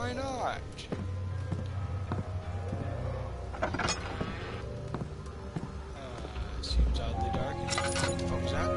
Why not? Seems oddly dark. What the fuck was that?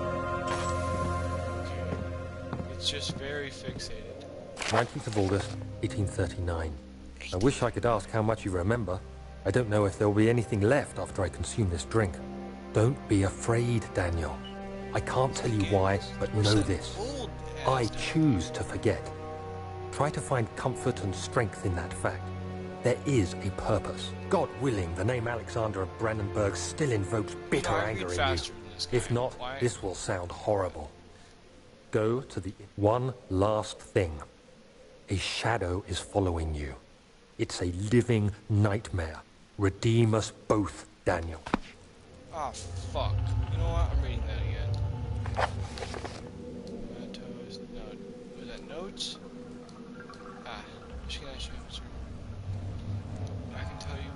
Okay. It's just very fixated. 19th of August, 1839. I wish I could ask how much you remember. I don't know if there will be anything left after I consume this drink. Don't be afraid, Daniel. I can't tell you why, but know this. I choose to forget. Try to find comfort and strength in that fact. There is a purpose. God willing, the name Alexander of Brandenburg still invokes bitter anger in you. If not, this will sound horrible. Go to the one last thing. A shadow is following you. It's a living nightmare. Redeem us both, Daniel. Ah, fuck. You know what? I'm reading that again. Mementos, no. Was that notes? Ah, machine answer. I can tell you.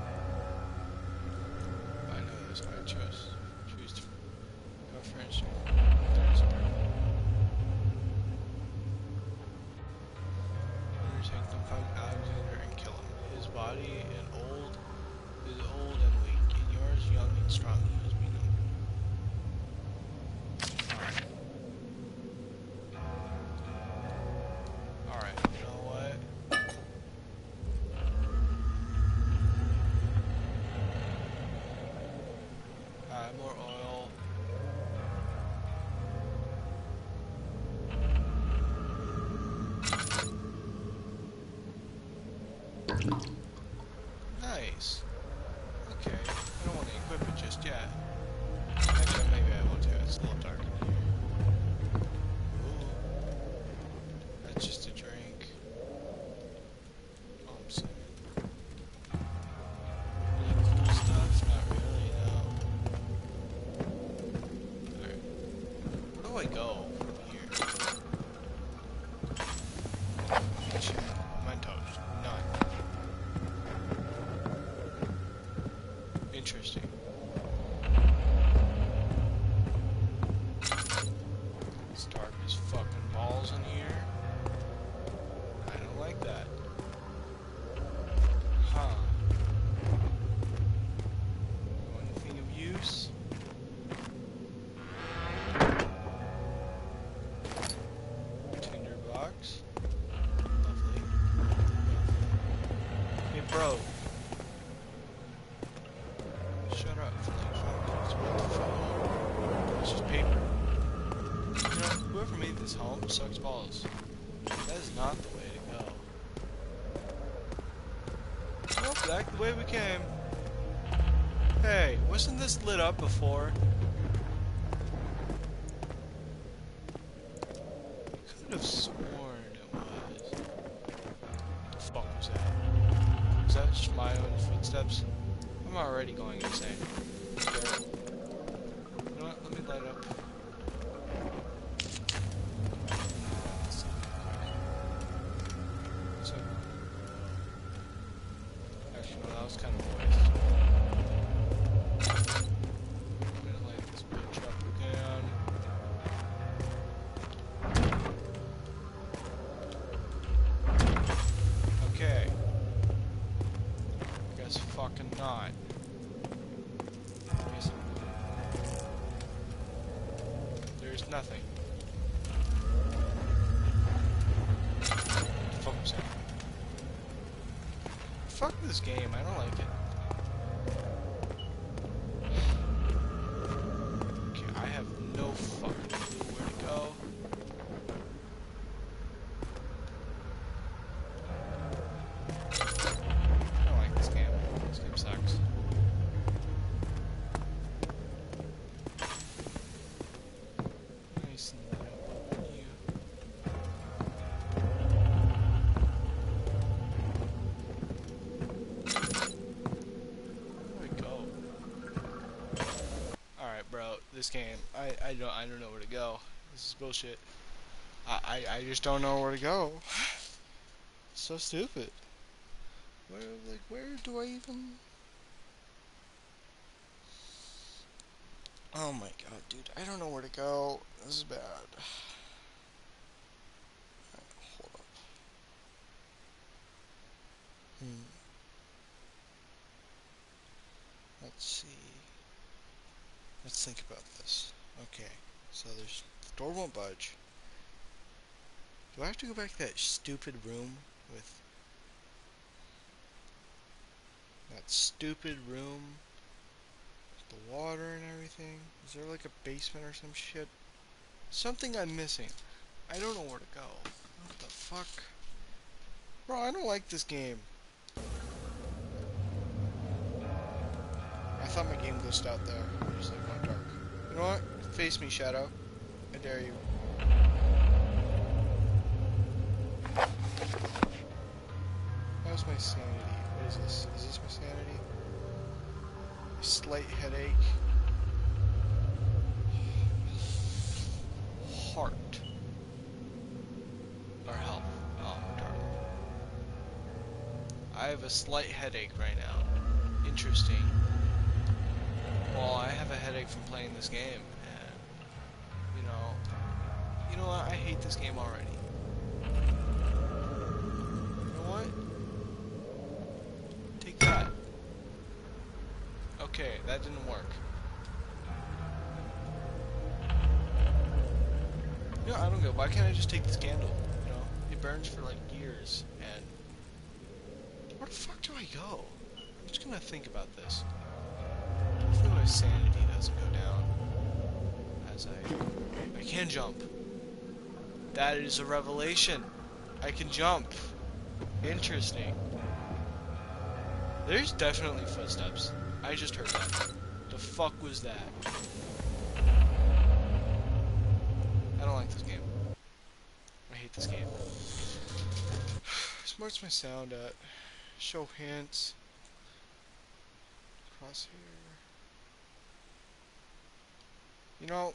I know this. I choose to go for instance. Undertake them, find Alexander and kill him. His body is old and weak, and yours young and strong. He must be known. Alright, you know what? More oil. Nice. Okay, I don't want to equip it just yet. Actually, maybe I want to. It's a little dark in here. Ooh. That's just a drink. Oh, I'm saying. Really cool stuff? Not really, no. Alright. Where do I go from here? Mementos. None. Interesting. It's dark as fucking balls in here. I don't like that. Huh. Anything of use? Tinderbox. Lovely. Hey, bro. Shut up. What the fuck? It's just paper. You know, whoever made this home sucks balls. That is not the way to go. Nope, back the way we came. Hey, wasn't this lit up before? I could have sworn it was. What the fuck was that? Was that just my own footsteps? I'm already going insane. Okay. You know what? Let me light up. So, actually, no, that was kind of a waste. I'm gonna light this bitch up again. Okay. Guess fucking not. There's nothing. Fuck was that? Fuck this game, I don't like it. Okay, I have no fucking clue where to go. I don't like this game. This game sucks. Nice and lit up on you. Where do I go? Alright, bro, this game, I don't know where to go. This is bullshit. I just don't know where to go. It's so stupid. Where do I even... Oh my god, dude, I don't know where to go. This is bad. Alright, hold up. Let's see. Let's think about this. Okay, so there's the door won't budge. Do I have to go back to that stupid room with that stupid room with the water and everything? Is there like a basement or some shit? Something I'm missing. I don't know where to go. What the fuck? Bro, I don't like this game. I thought my game glitched out there. It just like went dark. You know what? Face me, Shadow. I dare you. How's my sanity? What is this? Is this my sanity? A slight headache. Heart. Or health. Oh, darn. I have a slight headache right now. Interesting. Well, I have a headache from playing this game, and you know what? I hate this game already. You know what? Take that. Okay, that didn't work. You know, I don't go. Why can't I just take this candle? You know, it burns for like years, and where the fuck do I go? I'm just gonna think about this. Hopefully my sanity doesn't go down as I can jump. That is a revelation. I can jump. Interesting. There's definitely footsteps. I just heard that. The fuck was that? I don't like this game. I hate this game. Where's my sound at? Show hints. Crosshair. You know,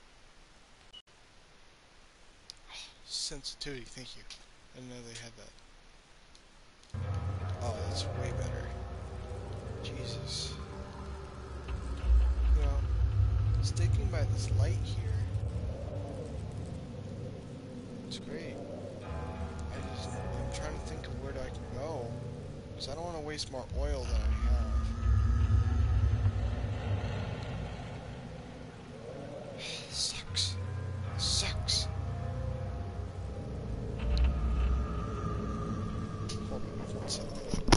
sensitivity, thank you. I didn't know they had that. Oh, that's way better. Jesus. You know, sticking by this light here, it's great. I'm trying to think of where I can go, because I don't want to waste more oil than I have. Sucks. Sucks. Hold on one second.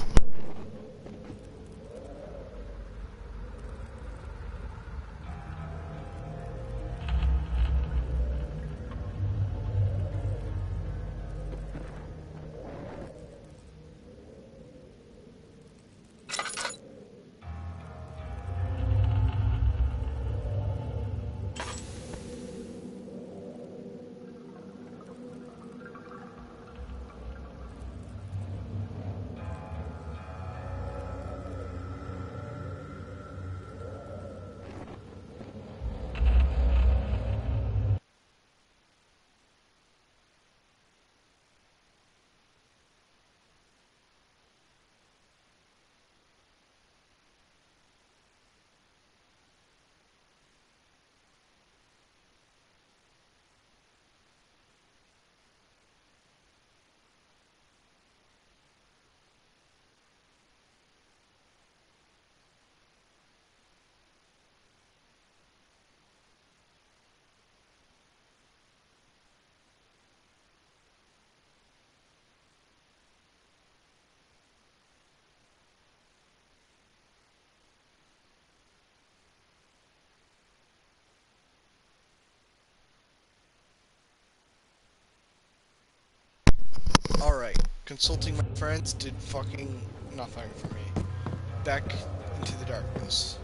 Alright, consulting my friends did fucking nothing for me. Back into the darkness.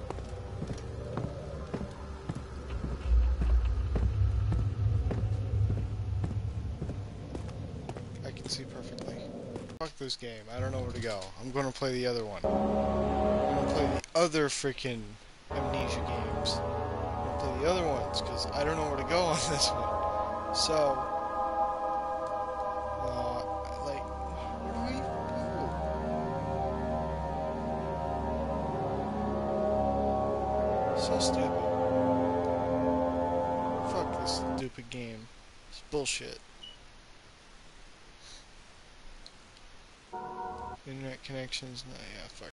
I can see perfectly. Fuck this game, I don't know where to go. I'm gonna play the other one. I'm gonna play the other freaking Amnesia games. I'm gonna play the other ones, because I don't know where to go on this one. So, so stupid. Fuck this stupid game. It's bullshit. Internet connections, no, yeah, fuck